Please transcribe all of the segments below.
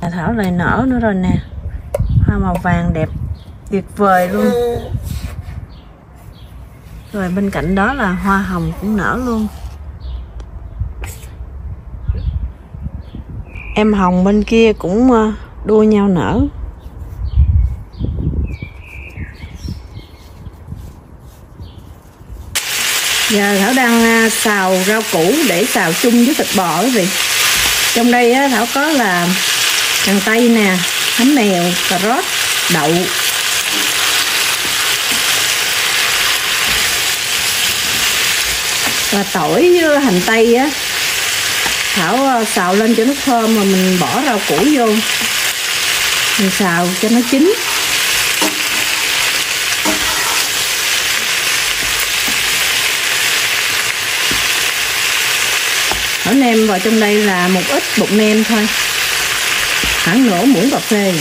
Thảo lại nở nữa rồi nè, hoa màu vàng đẹp tuyệt vời luôn. Rồi bên cạnh đó là hoa hồng cũng nở luôn. Em hồng bên kia cũng đua nhau nở. Giờ Thảo đang xào rau củ để xào chung với thịt bò quý vị. Trong đây Thảo có là hành tây nè, hánh mèo, cà rốt, đậu. Và tỏi với hành tây á, Thảo xào lên cho nó thơm mà mình bỏ rau củ vô. Mình xào cho nó chín. Thảo nêm vào trong đây là một ít bột nêm thôi, khoảng nửa muỗng cà phê.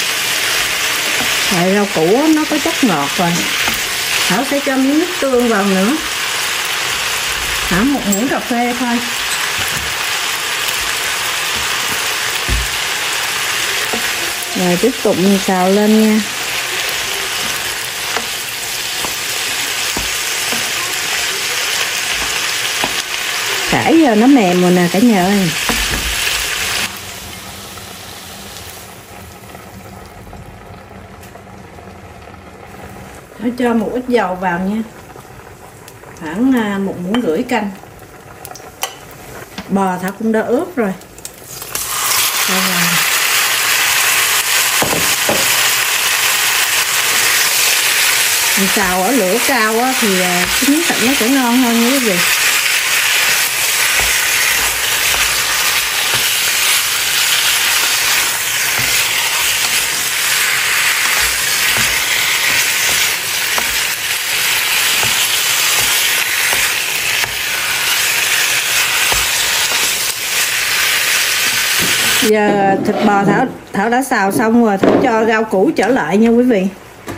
Rồi rau củ nó có chất ngọt rồi, Thảo sẽ cho miếng nước tương vào nữa, khoảng một muỗng cà phê thôi. Rồi tiếp tục mình xào lên nha. Cải giờ nó mềm rồi nè cả nhà ơi. Nó cho một ít dầu vào nha, khoảng 1,5 muỗng canh. Bò Thảo cũng đã ướp rồi. Mình xào ở lửa cao á, thì cái miếng thịt nó sẽ ngon hơn nha quý vị. Giờ thịt bò Thảo đã xào xong rồi, Thảo cho rau củ trở lại nha quý vị.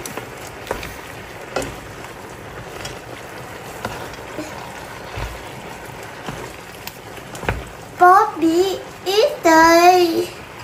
Bobby is đây.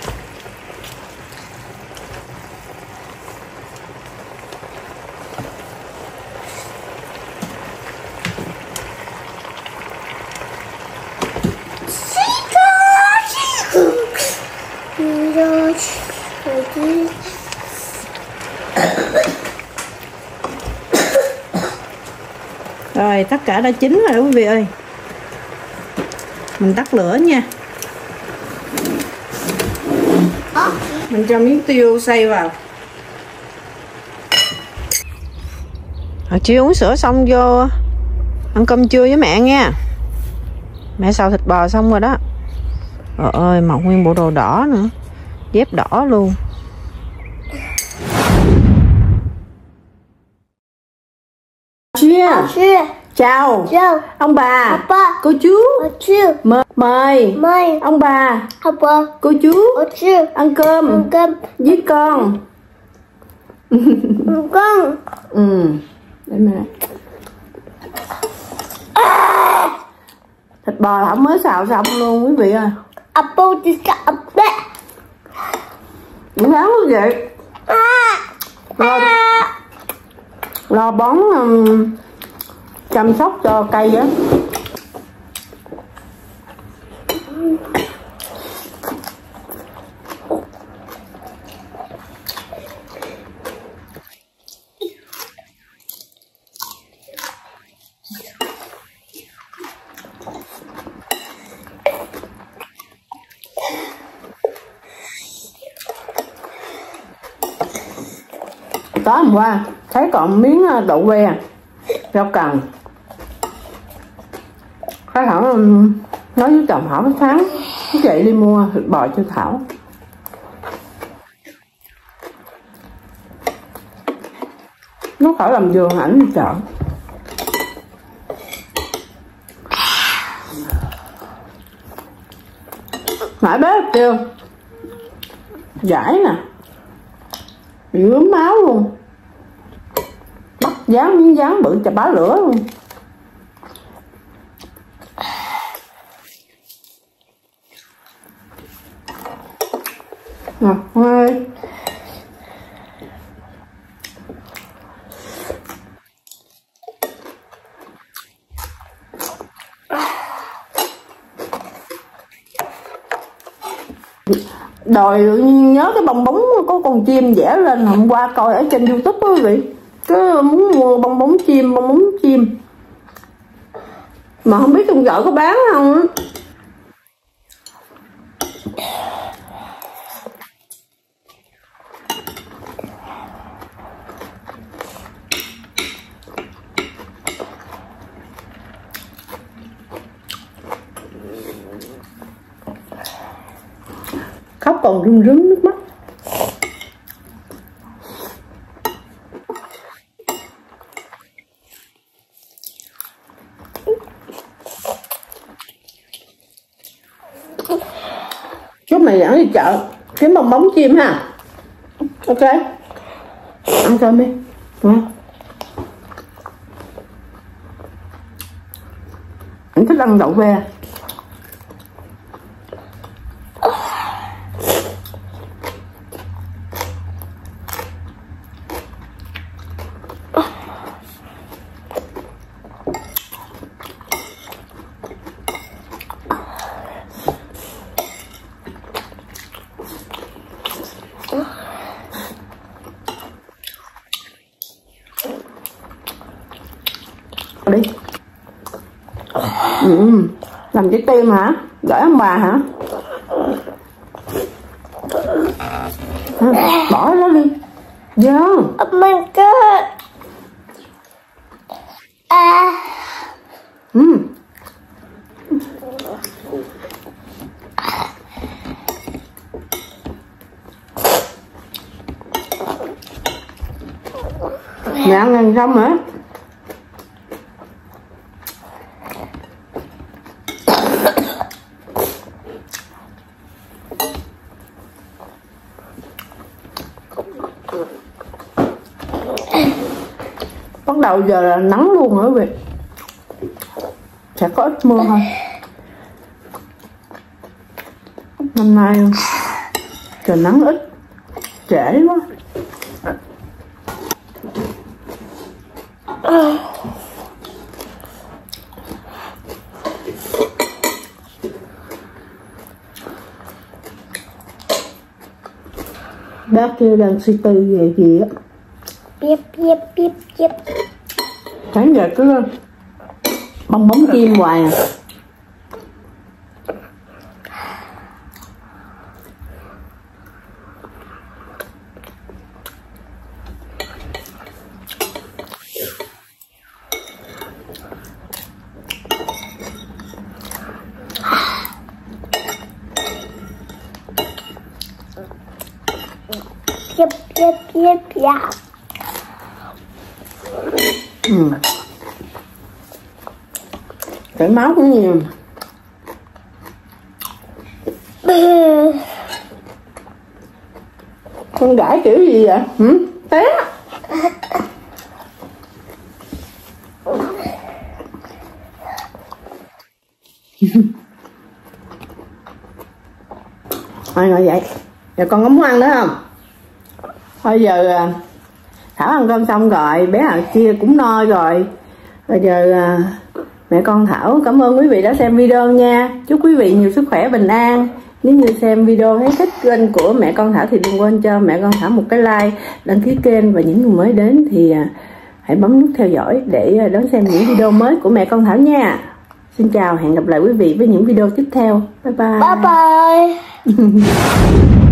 Rồi tất cả đã chín rồi quý vị ơi. Mình tắt lửa nha. Mình cho miếng tiêu xay vào. Chưa uống sữa xong vô ăn cơm trưa với mẹ nha. Mẹ xào thịt bò xong rồi đó. Trời ơi, mặc nguyên bộ đồ đỏ nữa, dép đỏ luôn. Chào. Chào Ông bà, cô chú. Mời ông bà, cô chú ăn cơm với con. Để mẹ. Thịt bò Thảo mới xào xong luôn quý vị ơi. Cũng đáng luôn vậy. Lo bón chăm sóc cho cây á. Tối hôm qua thấy còn miếng đậu que, rau cần. Cái Thảo nói với chồng Thảo sáng dậy đi mua thịt bò cho Thảo. Nó khỏi làm vườn ảnh đi chợ. Nãy bé kêu giải nè, bị ướm máu luôn, bắt dán miếng dán bự chà bá lửa luôn. Thôi. Đòi nhớ cái bong bóng có con chim vẽ lên, hôm qua coi ở trên YouTube đó quý vị, cứ muốn mua bong bóng chim mà không biết trong chợ có bán không á. Khóc còn rưng rưng nước mắt. Chúc mày dẫn đi chợ kiếm bong bóng chim ha. Ok, ăn cơm đi. Anh thích ăn đậu ve. Đi. Làm trái tim hả? Gửi ông bà hả? Bỏ nó đi. Dạ. Oh my god. Mẹ ăn xong hả? Bắt đầu giờ là nắng luôn nữa vậy. Sẽ có ít mưa thôi. Năm nay trời nắng ít, trễ quá. Bác kia đang suy tư về gì á. Yep. Sáng giờ cứ bong bóng chim hoài à. Yep. Chảy máu cũng nhiều. Con gái kiểu gì vậy? Té. Thôi ngồi vậy. Giờ con có muốn ăn nữa không? Thôi giờ Thảo ăn cơm xong rồi, bé Hằng kia cũng no rồi. Bây giờ mẹ con Thảo cảm ơn quý vị đã xem video nha. Chúc quý vị nhiều sức khỏe, bình an. Nếu như xem video thấy thích kênh của mẹ con Thảo thì đừng quên cho mẹ con Thảo một cái like, đăng ký kênh, và những người mới đến thì hãy bấm nút theo dõi để đón xem những video mới của mẹ con Thảo nha. Xin chào, hẹn gặp lại quý vị với những video tiếp theo. Bye bye. Bye bye.